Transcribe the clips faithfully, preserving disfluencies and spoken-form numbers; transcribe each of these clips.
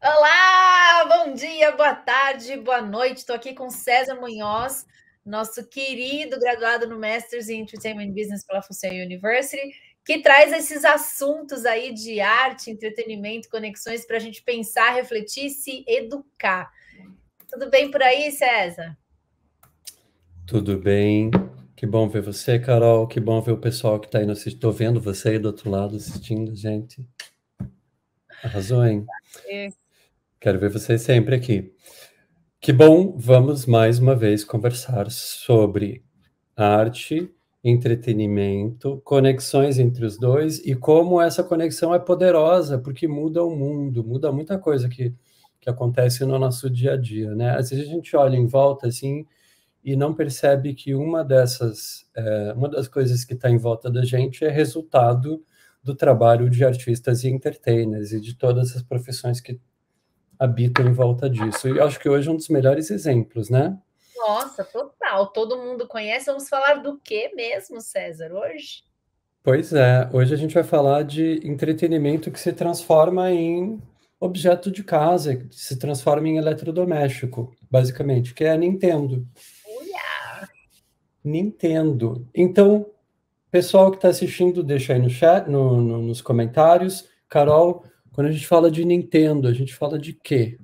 Olá, bom dia, boa tarde, boa noite. Estou aqui com César Munhoz, nosso querido graduado no Masters in Entertainment Business pela Fusei University, que traz esses assuntos aí de arte, entretenimento, conexões para a gente pensar, refletir e se educar. Tudo bem por aí, César? Tudo bem. Que bom ver você, Carol. Que bom ver o pessoal que está aí assistindo. Estou vendo você aí do outro lado assistindo, gente. Arrasou, hein? É. Quero ver vocês sempre aqui. Que bom, vamos mais uma vez conversar sobre arte, entretenimento, conexões entre os dois e como essa conexão é poderosa, porque muda o mundo, muda muita coisa que, que acontece no nosso dia a dia, né? Às vezes a gente olha em volta assim e não percebe que uma dessas, é, uma das coisas que está em volta da gente é resultado do trabalho de artistas e entertainers e de todas as profissões que habitam em volta disso. E acho que hoje é um dos melhores exemplos, né? Nossa, total. Todo mundo conhece. Vamos falar do que mesmo, César, hoje? Pois é, hoje a gente vai falar de entretenimento que se transforma em objeto de casa, que se transforma em eletrodoméstico, basicamente, que é a Nintendo. Uia! Nintendo. Então, pessoal que está assistindo, deixa aí no chat, no, no, nos comentários. Carol, quando a gente fala de Nintendo, a gente fala de quê?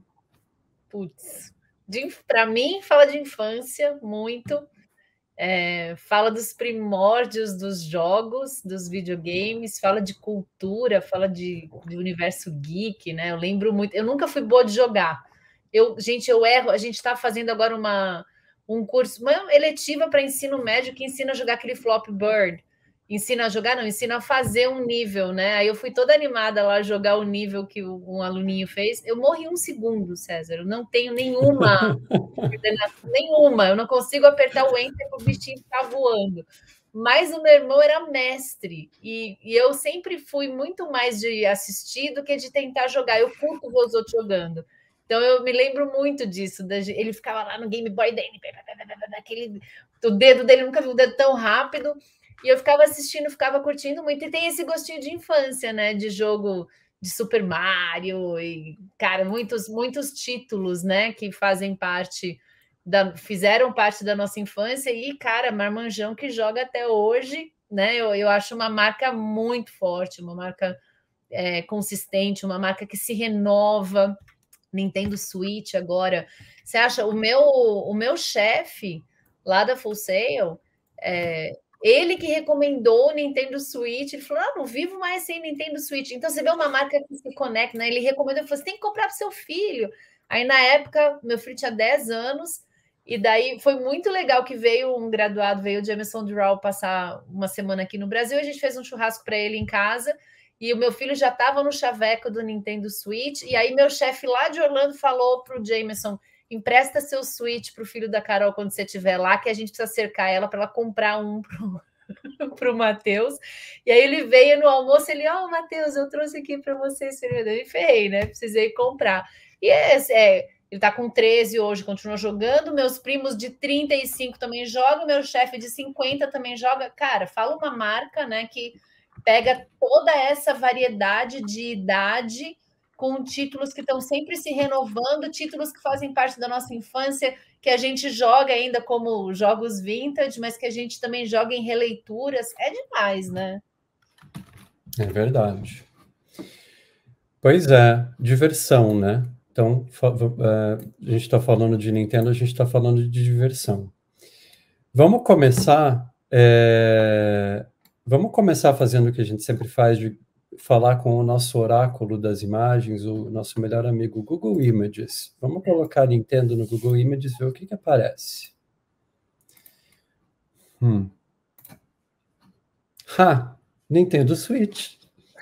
Putz, para mim, fala de infância muito. É, fala dos primórdios dos jogos, dos videogames, fala de cultura, fala de, de universo geek, né? Eu lembro muito. Eu nunca fui boa de jogar. Eu, gente, eu erro. A gente está fazendo agora uma, um curso, uma eletiva para ensino médio que ensina a jogar aquele Flappy Bird. Ensina a jogar, não, ensina a fazer um nível, né? Aí eu fui toda animada lá jogar o nível que um aluninho fez. Eu morri um segundo, César. Eu não tenho nenhuma nenhuma, eu não consigo apertar o enter para o bichinho ficar voando. Mas o meu irmão era mestre, e, e, eu sempre fui muito mais de assistir do que de tentar jogar. Eu curto ver os outros jogando. Então eu me lembro muito disso. Ele ficava lá no Game Boy dele, aquele, o dedo dele, nunca vi um dedo tão rápido. E eu ficava assistindo, ficava curtindo muito. E tem esse gostinho de infância, né? De jogo de Super Mario e, cara, muitos, muitos títulos, né? Que fazem parte da, fizeram parte da nossa infância e, cara, Marmanjão que joga até hoje, né? Eu, eu acho uma marca muito forte, uma marca é, consistente, uma marca que se renova. Nintendo Switch agora. Você acha o meu o meu chefe lá da Full Sail, é, ele que recomendou o Nintendo Switch, ele falou: ah, não vivo mais sem Nintendo Switch. Então você vê uma marca que se conecta, né? Ele recomendou, ele falou: você tem que comprar para o seu filho. Aí na época, meu filho tinha dez anos, e daí foi muito legal que veio um graduado, veio o Jameson Durrell passar uma semana aqui no Brasil, a gente fez um churrasco para ele em casa. E o meu filho já estava no chaveco do Nintendo Switch. E aí, meu chefe lá de Orlando falou para o Jameson: empresta seu Switch para o filho da Carol quando você estiver lá, que a gente precisa cercar ela para ela comprar um para o Matheus. E aí, ele veio no almoço, ele, ó, oh, Matheus, eu trouxe aqui para você esse servidor. E ferrei, né? Precisei comprar. E é, é, ele está com treze hoje, continua jogando. Meus primos de trinta e cinco também jogam. Meu chefe de cinquenta também joga. Cara, fala uma marca, né, que pega toda essa variedade de idade com títulos que estão sempre se renovando, títulos que fazem parte da nossa infância, que a gente joga ainda como jogos vintage, mas que a gente também joga em releituras. É demais, né? É verdade. Pois é, diversão, né? Então, a gente está falando de Nintendo, a gente está falando de diversão. Vamos começar é... Vamos começar fazendo o que a gente sempre faz, de falar com o nosso oráculo das imagens, o nosso melhor amigo Google Images. Vamos colocar Nintendo no Google Images e ver o que, que aparece. Hum. Ha! Nintendo Switch.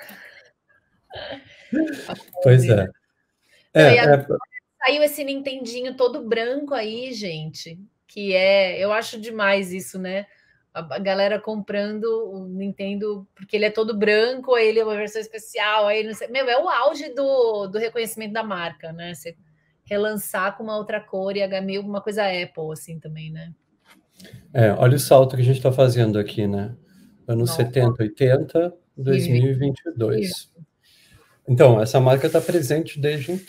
Pois é. Não, É, e agora é. saiu esse Nintendinho todo branco aí, gente, que é, eu acho demais isso, né? A galera comprando o Nintendo porque ele é todo branco, aí ele é uma versão especial, aí não sei. Meu, é o auge do, do reconhecimento da marca, né? Você relançar com uma outra cor e H meio uma coisa Apple, assim, também, né? É, olha o salto que a gente está fazendo aqui, né? Anos Nossa, setenta, oitenta, e dois mil e vinte e dois. Então, essa marca está presente desde então.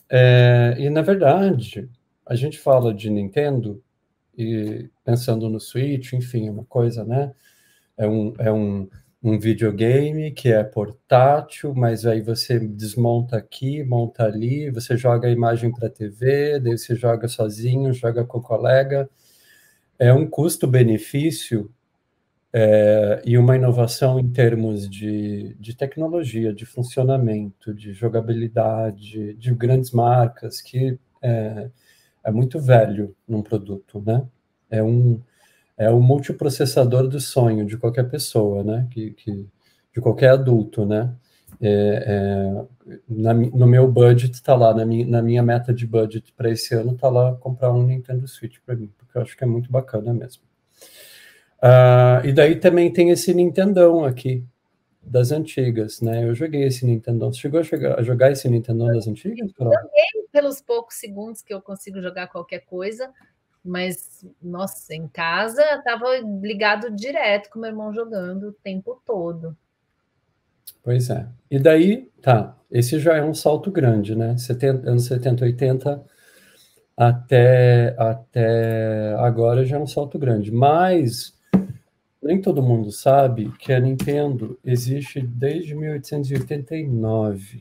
É, e, na verdade, a gente fala de Nintendo e pensando no Switch, enfim, é uma coisa, né? É um, é um, um videogame que é portátil, mas aí você desmonta aqui, monta ali, você joga a imagem para a T V, daí você joga sozinho, joga com o colega. É um custo-benefício é, e uma inovação em termos de, de tecnologia, de funcionamento, de jogabilidade, de grandes marcas, que é, é muito velho num produto, né? É um, é o multiprocessador do sonho de qualquer pessoa, né? Que, que, de qualquer adulto, né? É, é, na, no meu budget está lá, na minha, na minha meta de budget para esse ano está lá comprar um Nintendo Switch para mim, porque eu acho que é muito bacana mesmo. Uh, e daí também tem esse Nintendão aqui, das antigas, né? Eu joguei esse Nintendão. Você chegou a jogar, a jogar esse Nintendão das antigas, Carol? Joguei pelos poucos segundos que eu consigo jogar qualquer coisa, mas, nossa, em casa estava ligado direto com meu irmão jogando o tempo todo. Pois é. E daí, tá, esse já é um salto grande, né? setenta, anos setenta, oitenta, até, até agora já é um salto grande. Mas nem todo mundo sabe que a Nintendo existe desde mil oitocentos e oitenta e nove.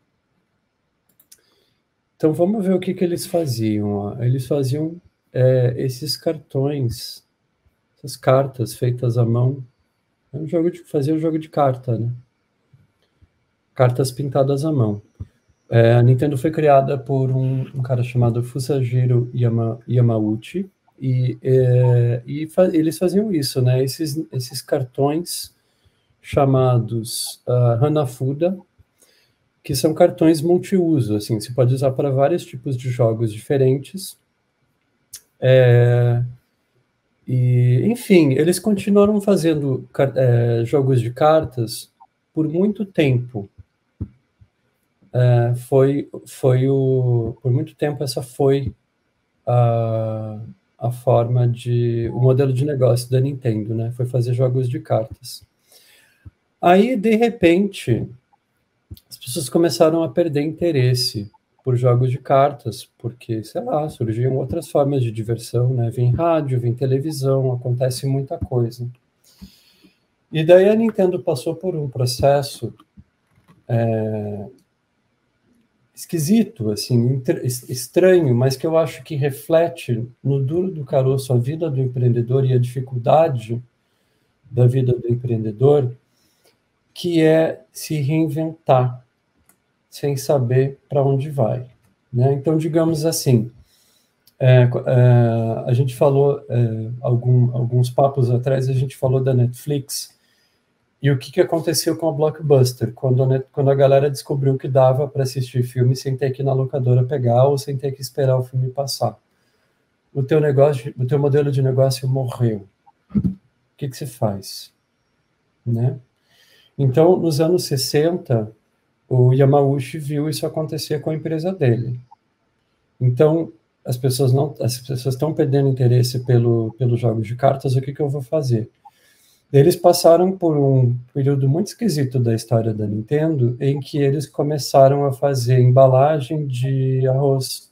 Então vamos ver o que, que eles faziam. Ó. Eles faziam é, esses cartões, essas cartas feitas à mão. É um jogo de fazer um jogo de carta, né? Cartas pintadas à mão. É, a Nintendo foi criada por um, um cara chamado Fusajiro Yama, Yamauchi, e, é, e fa eles faziam isso, né? Esses, esses cartões chamados uh, Hanafuda, que são cartões multiuso, assim, você pode usar para vários tipos de jogos diferentes. É, e, enfim, eles continuaram fazendo é, jogos de cartas por muito tempo. É, foi, foi o, por muito tempo essa foi a, a forma de, o modelo de negócio da Nintendo, né? Foi fazer jogos de cartas. Aí, de repente, as pessoas começaram a perder interesse por jogos de cartas, porque, sei lá, surgiam outras formas de diversão, né? Vem rádio, vem televisão, acontece muita coisa. E daí a Nintendo passou por um processo é, esquisito, assim, estranho, mas que eu acho que reflete no duro do caroço a vida do empreendedor e a dificuldade da vida do empreendedor, que é se reinventar sem saber para onde vai, né? Então, digamos assim, é, é, a gente falou, é, algum, alguns papos atrás, a gente falou da Netflix, e o que, que aconteceu com a Blockbuster, quando a, net, quando a galera descobriu que dava para assistir filme sem ter que ir na locadora pegar ou sem ter que esperar o filme passar. O teu negócio, o teu modelo de negócio morreu. O que, que você faz? Né? Então, nos anos sessenta, o Yamauchi viu isso acontecer com a empresa dele. Então, as pessoas não, as pessoas estão perdendo interesse pelo, pelos jogos de cartas, o que, que eu vou fazer? Eles passaram por um período muito esquisito da história da Nintendo, em que eles começaram a fazer embalagem de arroz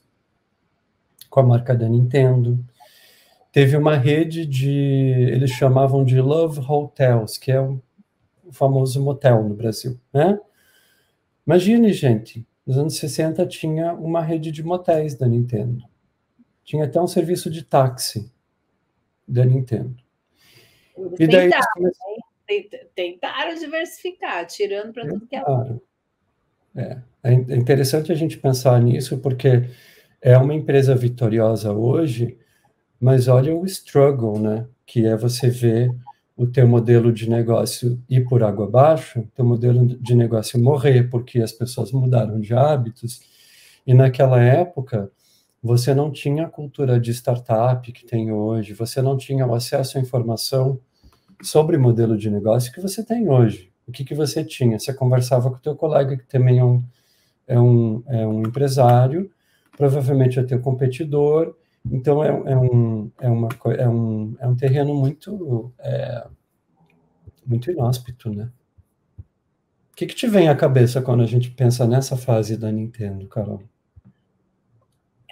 com a marca da Nintendo. Teve uma rede de, eles chamavam de Love Hotels, que é o famoso motel no Brasil, né? Imagine, gente, nos anos sessenta tinha uma rede de motéis da Nintendo. Tinha até um serviço de táxi da Nintendo. Eles e daí tentaram, começaram... né? Tentaram diversificar, tirando para tudo que é lado. É, é interessante a gente pensar nisso, porque é uma empresa vitoriosa hoje, mas olha o struggle, né? Que é você ver o teu modelo de negócio ir por água abaixo, teu modelo de negócio morrer, porque as pessoas mudaram de hábitos, e naquela época você não tinha a cultura de startup que tem hoje, você não tinha o acesso à informação sobre modelo de negócio que você tem hoje. O que, que você tinha? Você conversava com o teu colega, que também é um, é um, é um empresário, provavelmente é teu competidor, então é, é, um, é, uma, é, um, é um terreno muito, é, muito inóspito, né? O que, que te vem à cabeça quando a gente pensa nessa fase da Nintendo, Carol?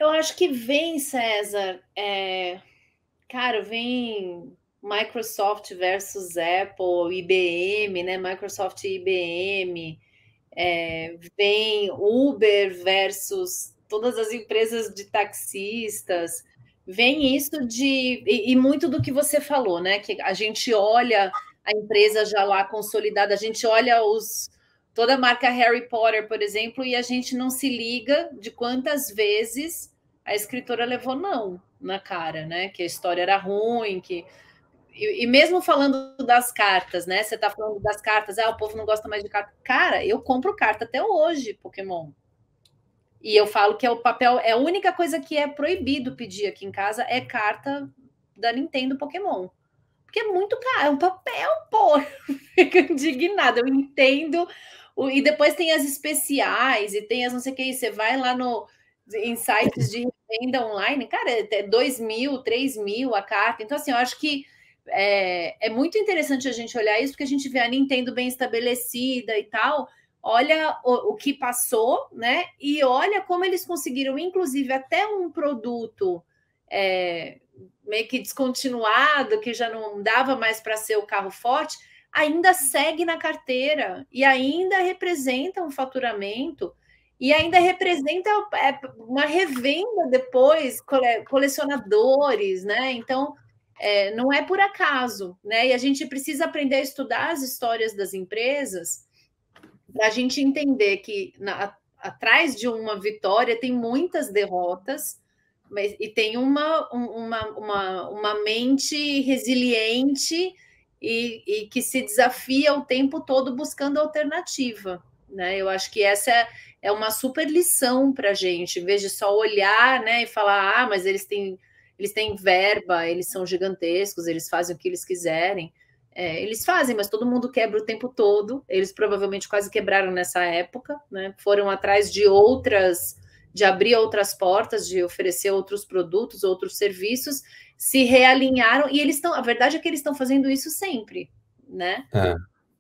Eu acho que vem, César, é... cara, vem Microsoft versus Apple, I B M, né? Microsoft e I B M, é... vem Uber versus todas as empresas de taxistas, vem isso de... E, e muito do que você falou, né? Que a gente olha a empresa já lá consolidada, a gente olha os... toda a marca Harry Potter, por exemplo, e a gente não se liga de quantas vezes a escritora levou não na cara, né? Que a história era ruim, que e, e mesmo falando das cartas, né? Você tá falando das cartas, ah, o povo não gosta mais de carta. Cara, eu compro carta até hoje, Pokémon. E eu falo que é o papel, é a única coisa que é proibido pedir aqui em casa é carta da Nintendo Pokémon. Porque é muito caro, é um papel, pô. Eu fico indignada, eu entendo. E depois tem as especiais e tem as não sei o que, você vai lá no em sites de venda online, cara, é dois mil, três mil a carta. Então, assim, eu acho que é, é muito interessante a gente olhar isso, porque a gente vê a Nintendo bem estabelecida e tal, olha o, o que passou, né? E olha como eles conseguiram, inclusive, até um produto é, meio que descontinuado, que já não dava mais para ser o carro forte, ainda segue na carteira e ainda representa um faturamento e ainda representa uma revenda depois, colecionadores, né? Então, é, não é por acaso, né? E a gente precisa aprender a estudar as histórias das empresas para a gente entender que na, atrás de uma vitória tem muitas derrotas, mas, e tem uma, uma, uma, uma mente resiliente e, e que se desafia o tempo todo buscando alternativa, né? Eu acho que essa é, é uma super lição para a gente, em vez de só olhar, né, e falar, ah, mas eles têm, eles têm verba, eles são gigantescos, eles fazem o que eles quiserem. É, eles fazem, mas todo mundo quebra o tempo todo. Eles provavelmente quase quebraram nessa época, né? Foram atrás de outras, de abrir outras portas, de oferecer outros produtos, outros serviços, se realinharam e eles estão. A verdade é que eles estão fazendo isso sempre, né? É.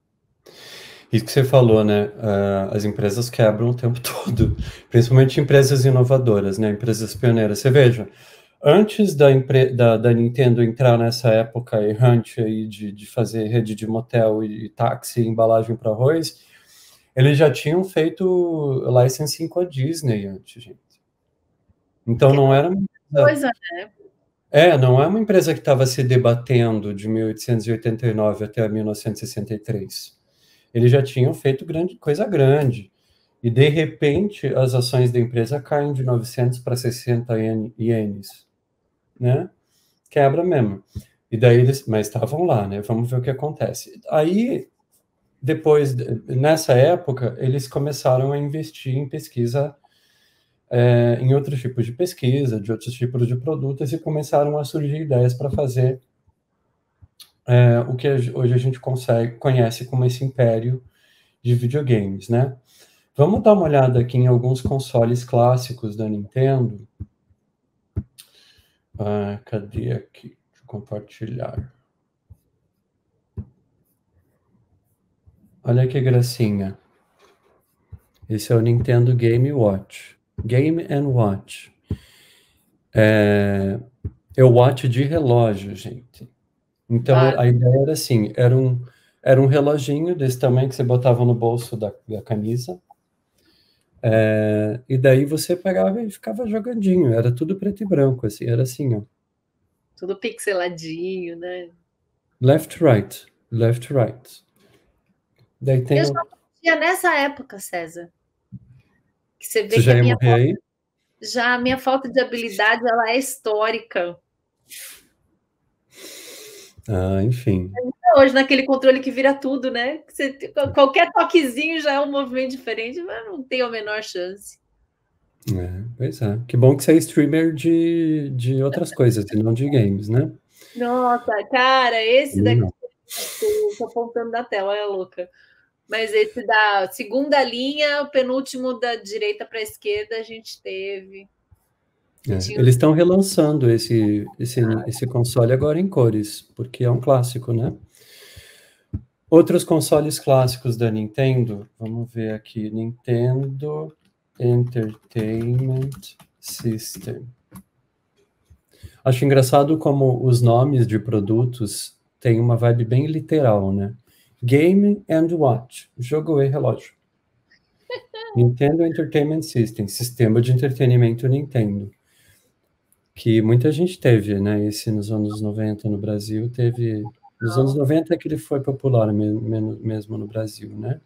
Isso que você falou, né? Uh, as empresas quebram o tempo todo, principalmente empresas inovadoras, né? Empresas pioneiras. Você veja, antes da, da, da Nintendo entrar nessa época errante aí de, de fazer rede de motel e, e táxi, embalagem para arroz, eles já tinham feito licensing com a Disney antes, gente. Então não era uma coisa, né? É, não é uma empresa que estava se debatendo de mil oitocentos e oitenta e nove até mil novecentos e sessenta e três. Eles já tinham feito grande, coisa grande. E, de repente, as ações da empresa caem de novecentos para sessenta ienes, né? Quebra mesmo. E daí eles, mas estavam lá, né? Vamos ver o que acontece. Aí, depois, nessa época, eles começaram a investir em pesquisa, é, em outros tipos de pesquisa, de outros tipos de produtos, e começaram a surgir ideias para fazer é, o que hoje a gente consegue, conhece como esse império de videogames, né? Vamos dar uma olhada aqui em alguns consoles clássicos da Nintendo. Ah, cadê aqui? Deixa eu compartilhar. Olha que gracinha. Esse é o Nintendo Game Watch. Game and Watch. É, é o watch de relógio, gente. Então, Claro. a ideia era assim, era um, era um reloginho desse tamanho que você botava no bolso da, da camisa. É, e daí você pegava e ficava jogadinho. Era tudo preto e branco, assim. Era assim, ó. Tudo pixeladinho, né? Left, right. Left, right. Daí tem Eu o... já tinha nessa época, César. Que você vê Você que já a ia minha morrer aí? já a minha falta de habilidade ela é histórica. Ah, enfim. Hoje, naquele controle que vira tudo, né? Você, qualquer toquezinho já é um movimento diferente, mas não tem a menor chance. É, pois é. Que bom que você é streamer de, de outras coisas, e não de games, né? Nossa, cara, esse daqui, Não. estou apontando da tela, olha louca. Mas esse da segunda linha, o penúltimo da direita para a esquerda, a gente teve. É, Tinha... eles estão relançando esse, esse, esse console agora em cores, porque é um clássico, né? Outros consoles clássicos da Nintendo, vamos ver aqui, Nintendo Entertainment System. Acho engraçado como os nomes de produtos têm uma vibe bem literal, né? Game and Watch, jogo e relógio. Nintendo Entertainment System, sistema de entretenimento Nintendo. Que muita gente teve, né? Esse nos anos noventa no Brasil, teve... Nos anos noventa é que ele foi popular mesmo, mesmo no Brasil, né?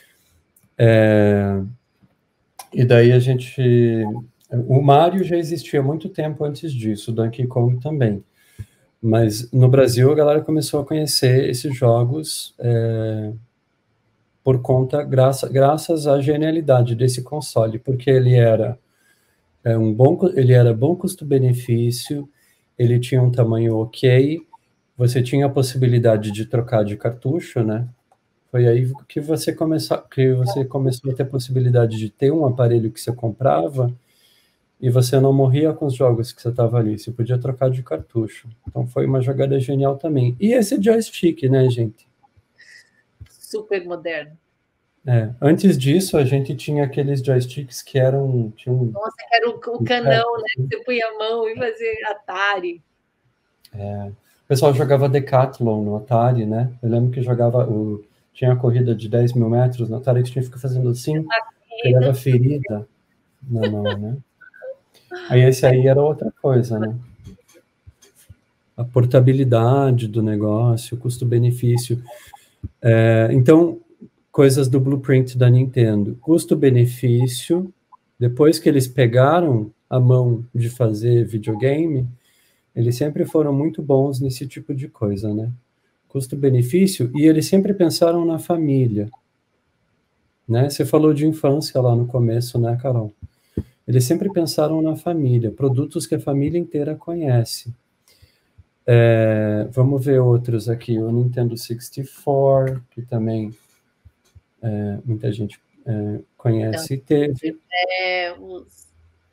É, e daí a gente... O Mario já existia há muito tempo antes disso, o Donkey Kong também. Mas no Brasil a galera começou a conhecer esses jogos é, por conta, graça, graças à genialidade desse console, porque ele era, é, um bom, ele era bom custo-benefício, ele tinha um tamanho ok, você tinha a possibilidade de trocar de cartucho, né? Foi aí que você, começou, que você começou a ter a possibilidade de ter um aparelho que você comprava e você não morria com os jogos que você estava ali, você podia trocar de cartucho. Então foi uma jogada genial também. E esse joystick, né, gente? Super moderno. É, antes disso, a gente tinha aqueles joysticks que eram... Tinham, Nossa, que era o, o canão, né? Você punha a mão e fazia Atari. É, o pessoal jogava Decathlon no Atari, né? Eu lembro que jogava... O, tinha a corrida de dez mil metros no Atari, que tinha que ficar fazendo assim, pegava ferida na mão, né? Aí esse aí era outra coisa, né? A portabilidade do negócio, o custo-benefício. É, então, coisas do blueprint da Nintendo. Custo-benefício, depois que eles pegaram a mão de fazer videogame, eles sempre foram muito bons nesse tipo de coisa, né? Custo-benefício, e eles sempre pensaram na família. Né? Você falou de infância lá no começo, né, Carol? Eles sempre pensaram na família, produtos que a família inteira conhece. É, vamos ver outros aqui, o Nintendo sessenta e quatro, que também é, muita gente é, conhece e teve. É, os...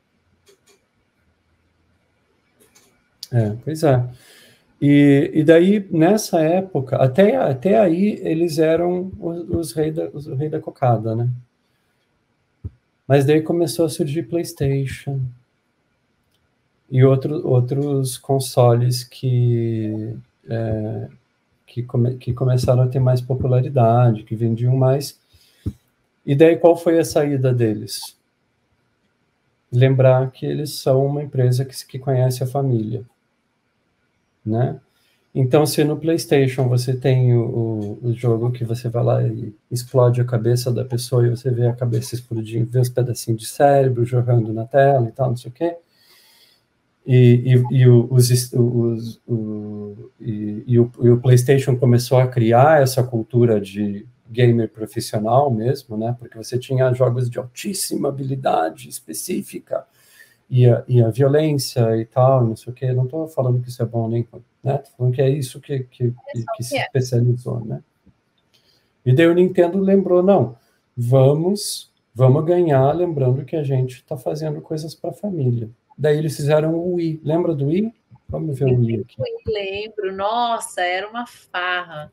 é, pois é. E, e daí, nessa época, até, até aí, eles eram os, os reis da, os rei da cocada, né? Mas daí começou a surgir PlayStation e outro, outros consoles que, é, que, come, que começaram a ter mais popularidade, que vendiam mais. E daí qual foi a saída deles? Lembrar que eles são uma empresa que, que conhece a família, né? Então, se no PlayStation você tem o, o jogo que você vai lá e explode a cabeça da pessoa e você vê a cabeça explodindo, vê os pedacinhos de cérebro jogando na tela e tal, não sei o quê, e, e, e, o, os, os, o, e, e, o, e o PlayStation começou a criar essa cultura de gamer profissional mesmo, né? Porque você tinha jogos de altíssima habilidade específica, E a, e a violência e tal, não sei o quê. Não estou falando que isso é bom nem, né? Estou falando que é isso que, que, que, que se especializou, né? E daí o Nintendo lembrou, não, vamos, vamos ganhar, lembrando que a gente está fazendo coisas para a família. Daí eles fizeram o Wii. Lembra do Wii? Vamos ver o Wii aqui. Eu lembro, nossa, era uma farra.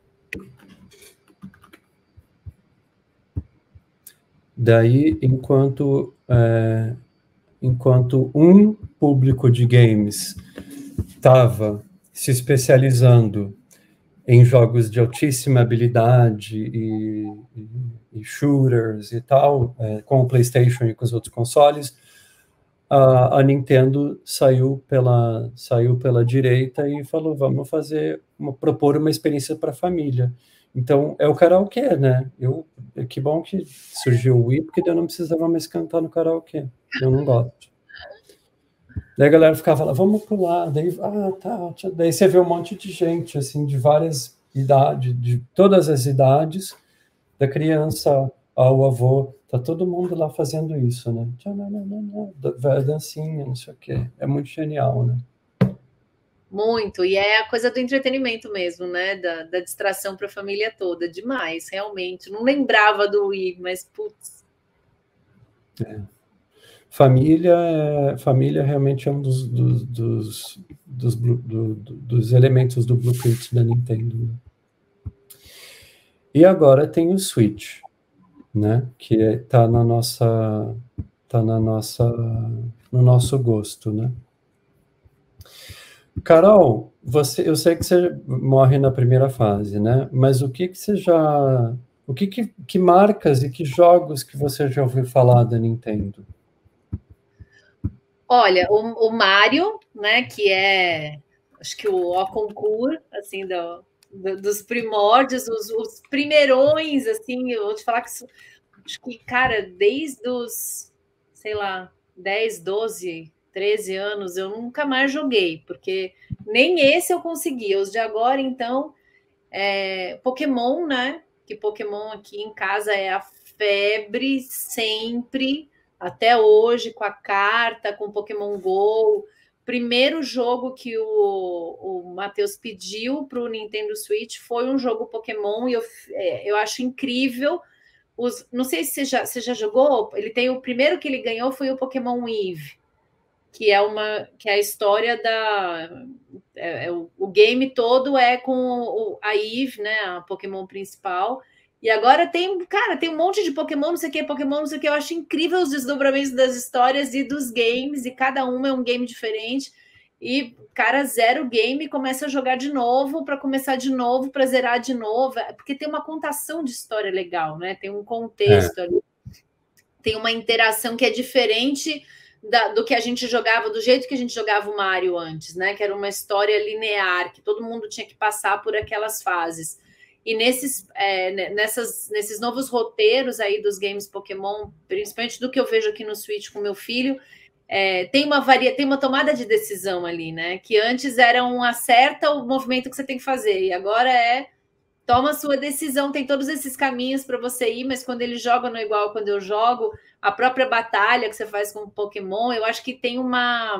Daí, enquanto... É, enquanto um público de games estava se especializando em jogos de altíssima habilidade e, e, e shooters e tal, é, com o PlayStation e com os outros consoles, a, a Nintendo saiu pela, saiu pela direita e falou, vamos fazer, uma, propor uma experiência para a família. Então, é o karaokê, né? Eu, que bom que surgiu o Wii, porque eu não precisava mais cantar no karaokê. Eu não gosto. Daí a galera ficava lá, vamos pular. Daí, ah, tá, tá. Daí você vê um monte de gente, assim, de várias idades, de todas as idades, da criança ao avô, tá todo mundo lá fazendo isso, né? Dancinha, não sei o quê. É muito genial, né? Muito, e é a coisa do entretenimento mesmo, né? Da, da distração para a família toda. Demais, realmente. Não lembrava do Wii, mas putz. É. Família, família realmente é um dos, dos, dos, dos, do, dos elementos do blueprint da Nintendo. Né? E agora tem o Switch, né? Que está na nossa tá na nossa, no nosso gosto, né? Carol, você, eu sei que você morre na primeira fase, né? Mas o que que você já, o que que, que marcas e que jogos que você já ouviu falar da Nintendo? Olha, o, o Mario, né, que é, acho que o ó concurso, assim, do, do, dos primórdios, os, os primeirões, assim, eu vou te falar que isso, acho que, cara, desde os, sei lá, dez, doze, treze anos, eu nunca mais joguei, porque nem esse eu consegui. Os de agora, então, é, Pokémon, né? Que Pokémon aqui em casa é a febre sempre, até hoje, com a carta, com Pokémon Go. Primeiro jogo que o, o Matheus pediu para o Nintendo Switch foi um jogo Pokémon, e eu, é, eu acho incrível. Os, não sei se você já, você já jogou. Ele tem o primeiro que ele ganhou foi o Pokémon Eve, que é uma que é a história da é, é, o, o game todo é com o, a Eve, né, a Pokémon principal. E agora tem, cara, tem um monte de Pokémon, não sei o que, Pokémon, não sei o que. Eu acho incrível os desdobramentos das histórias e dos games, e cada um é um game diferente. E, cara, zero game, começa a jogar de novo, para começar de novo, para zerar de novo, porque tem uma contação de história legal, né? Tem um contexto É. ali, tem uma interação que é diferente da, do que a gente jogava, do jeito que a gente jogava o Mario antes, né? Que era uma história linear, que todo mundo tinha que passar por aquelas fases. E nesses, é, nessas, nesses novos roteiros aí dos games Pokémon, principalmente do que eu vejo aqui no Switch com meu filho, é, tem uma varia, tem uma tomada de decisão ali, né? Que antes era um acerta o movimento que você tem que fazer, e agora é toma a sua decisão, tem todos esses caminhos para você ir, mas quando eles jogam no igual, quando eu jogo, a própria batalha que você faz com o Pokémon, eu acho que tem uma,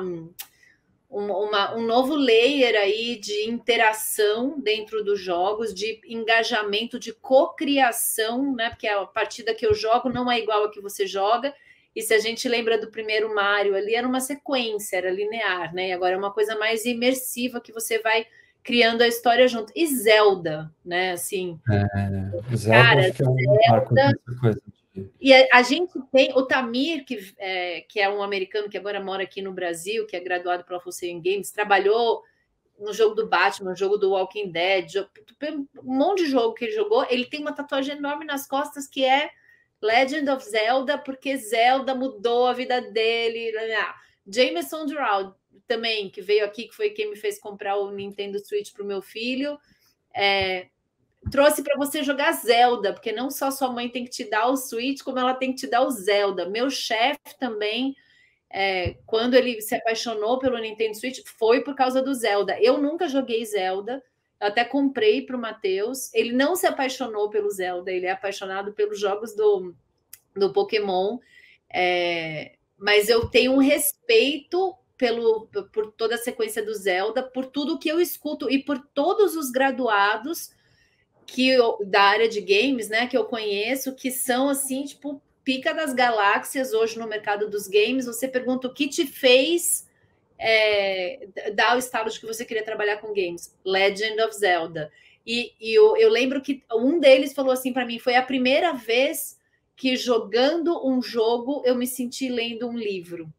uma, um novo layer aí de interação dentro dos jogos, de engajamento, de cocriação, né? Porque a partida que eu jogo não é igual a que você joga. E se a gente lembra do primeiro Mario ali, era uma sequência, era linear, né? E agora é uma coisa mais imersiva que você vai criando a história junto. E Zelda, né? Assim, É, Zelda cara, acho que é um marco Zelda. dessa coisa. E a, a gente tem o Tamir, que é, que é um americano que agora mora aqui no Brasil, que é graduado pela Fusilian Games, trabalhou no jogo do Batman, no jogo do Walking Dead, um monte de jogo que ele jogou. Ele tem uma tatuagem enorme nas costas que é Legend of Zelda, porque Zelda mudou a vida dele. Jameson Durald também, que veio aqui, que foi quem me fez comprar o Nintendo Switch para o meu filho, é, trouxe para você jogar Zelda, porque não só sua mãe tem que te dar o Switch, como ela tem que te dar o Zelda. Meu chefe também, é, quando ele se apaixonou pelo Nintendo Switch, foi por causa do Zelda. Eu nunca joguei Zelda, eu até comprei para o Matheus. Ele não se apaixonou pelo Zelda, ele é apaixonado pelos jogos do, do Pokémon. É, mas eu tenho um respeito pelo, por toda a sequência do Zelda, por tudo que eu escuto e por todos os graduados que eu, da área de games, né, que eu conheço, que são assim, tipo, pica das galáxias hoje no mercado dos games. Você pergunta o que te fez é, dar o estalo de que você queria trabalhar com games. Legend of Zelda. E, e eu, eu lembro que um deles falou assim para mim, foi a primeira vez que jogando um jogo eu me senti lendo um livro.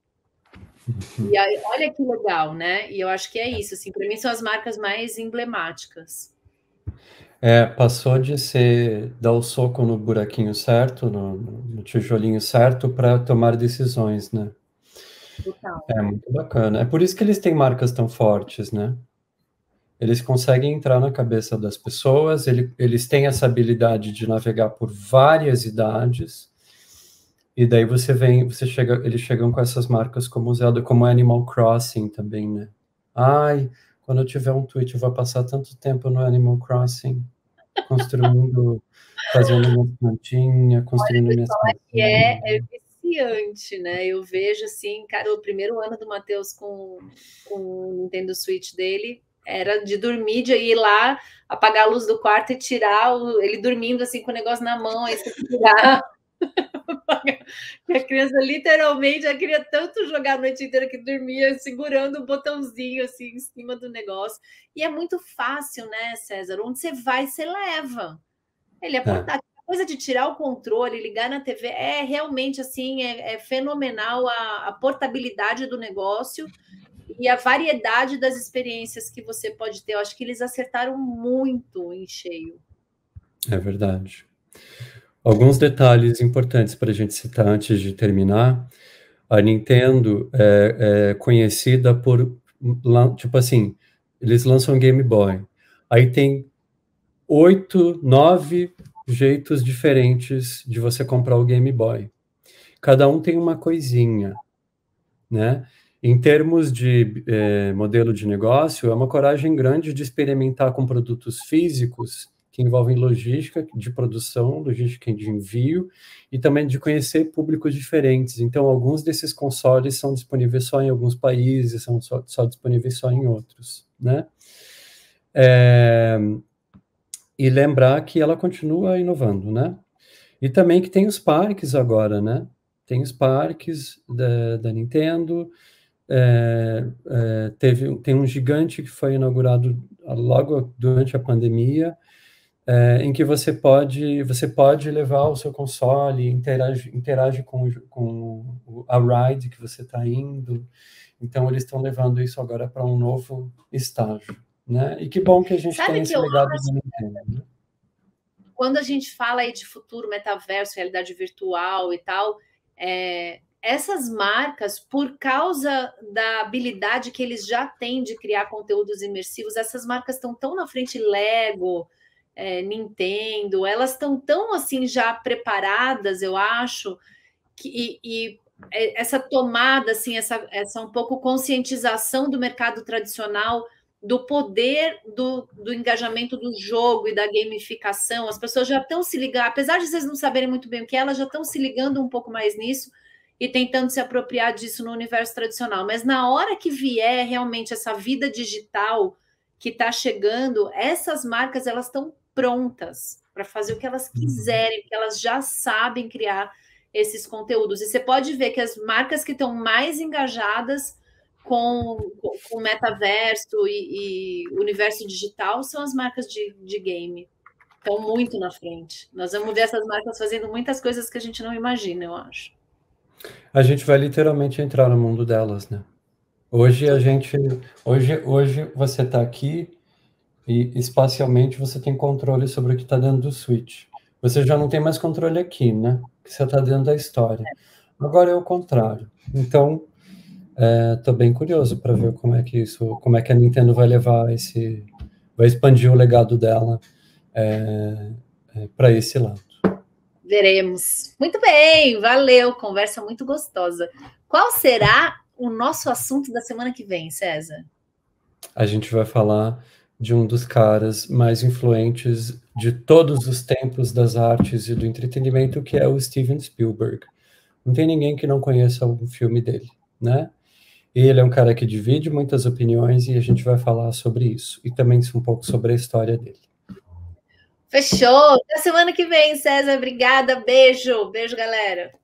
E aí, olha que legal, né? E eu acho que é isso, assim, para mim são as marcas mais emblemáticas. É, passou de ser dar o soco no buraquinho certo, no, no tijolinho certo, para tomar decisões, né? Total. É muito bacana. É por isso que eles têm marcas tão fortes, né? Eles conseguem entrar na cabeça das pessoas, ele, eles têm essa habilidade de navegar por várias idades, e daí você vem, você chega, eles chegam com essas marcas como Zelda, como Animal Crossing também, né? Ai, quando eu tiver um Twitch, eu vou passar tanto tempo no Animal Crossing, construindo, fazendo minha plantinha, construindo minhas Que é, casinhas. é viciante, né? Eu vejo assim, cara, o primeiro ano do Matheus com, com o Nintendo Switch dele era de dormir, de ir lá, apagar a luz do quarto e tirar o, ele dormindo assim com o negócio na mão, aí você tirar. E a criança literalmente já queria tanto jogar a noite inteira que dormia segurando o botãozinho assim em cima do negócio. E é muito fácil, né, César? Onde você vai, você leva. Ele é É. portátil. coisa de tirar o controle, ligar na T V, é realmente assim, é, é fenomenal a, a portabilidade do negócio e a variedade das experiências que você pode ter. Eu acho que eles acertaram muito em cheio. É verdade. Alguns detalhes importantes para a gente citar antes de terminar. A Nintendo é, é conhecida por, tipo assim, eles lançam Game Boy. Aí tem oito, nove jeitos diferentes de você comprar o Game Boy. Cada um tem uma coisinha, né? Em termos de é, modelo de negócio, é uma coragem grande de experimentar com produtos físicos que envolvem logística de produção, logística de envio e também de conhecer públicos diferentes. Então, alguns desses consoles são disponíveis só em alguns países, são só, só disponíveis só em outros, né? É, e lembrar que ela continua inovando, né? E também que tem os parques agora, né? Tem os parques da, da Nintendo. É, é, teve, tem um gigante que foi inaugurado logo durante a pandemia, é, em que você pode, você pode levar o seu console, interage, interage com, com a ride que você está indo. Então, eles estão levando isso agora para um novo estágio, né? E que bom que a gente Sabe tem que esse eu legado acho, da Nintendo, né? Quando a gente fala aí de futuro, metaverso, realidade virtual e tal, é, essas marcas, por causa da habilidade que eles já têm de criar conteúdos imersivos, essas marcas estão tão na frente, Lego, é, Nintendo, elas estão tão assim já preparadas, eu acho, que, e, e essa tomada, assim, essa, essa um pouco conscientização do mercado tradicional, do poder do, do engajamento do jogo e da gamificação, as pessoas já estão se ligando, apesar de vocês não saberem muito bem o que é, elas já estão se ligando um pouco mais nisso e tentando se apropriar disso no universo tradicional. Mas na hora que vier realmente essa vida digital que está chegando, essas marcas elas estão prontas para fazer o que elas quiserem, porque elas já sabem criar esses conteúdos. E você pode ver que as marcas que estão mais engajadas com o metaverso e, e universo digital são as marcas de, de game. Estão muito na frente. Nós vamos ver essas marcas fazendo muitas coisas que a gente não imagina, eu acho. A gente vai literalmente entrar no mundo delas, né? Hoje a gente, hoje, hoje você está aqui e espacialmente você tem controle sobre o que está dentro do Switch. Você já não tem mais controle aqui, né? Porque você está dentro da história. Agora é o contrário. Então, estou é, bem curioso para ver como é que isso, como é que a Nintendo vai levar esse, vai expandir o legado dela é, é, para esse lado. Veremos. Muito bem, valeu, conversa muito gostosa. Qual será o nosso assunto da semana que vem, César? A gente vai falar de um dos caras mais influentes de todos os tempos das artes e do entretenimento, que é o Steven Spielberg. Não tem ninguém que não conheça algum filme dele, né? E ele é um cara que divide muitas opiniões e a gente vai falar sobre isso. E também um pouco sobre a história dele. Fechou! Até semana que vem, César. Obrigada. Beijo. Beijo, galera.